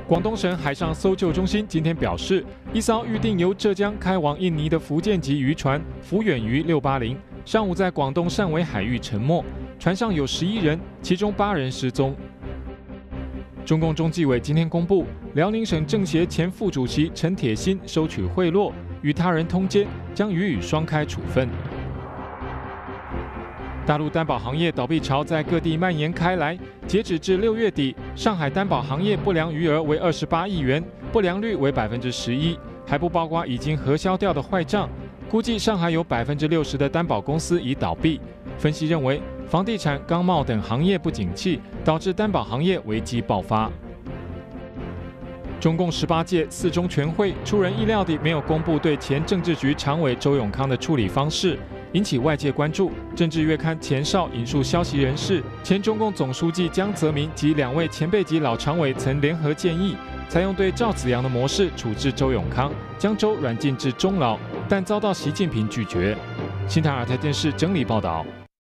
广东省海上搜救中心今天表示，一艘预定由浙江开往印尼的福建籍渔船“福远鱼680”上午在广东汕尾海域沉没，船上有11人，其中8人失踪。中共中纪委今天公布，辽宁省政协前副主席陈铁心收取贿赂，与他人通奸，将予以双开处分。大陆担保行业倒闭潮在各地蔓延开来，截止至6月底，上海担保行业不良余额为28亿元，不良率为11%，还不包括已经核销掉的坏账。估计上海有60%的担保公司已倒闭。分析认为，房地产、钢贸等行业不景气，导致担保行业危机爆发。中共18届4中全会出人意料地没有公布对前政治局常委周永康的处理方式，引起外界关注。政治月刊前哨引述消息人士，前中共总书记江泽民及2位前辈级老常委曾联合建议，采用对赵紫阳的模式处置周永康，将周软禁至终老，但遭到习近平拒绝。新唐尔台电视整理报道。